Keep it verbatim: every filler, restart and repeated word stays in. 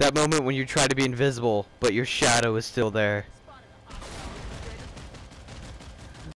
That moment when you try to be invisible, but your shadow is still there.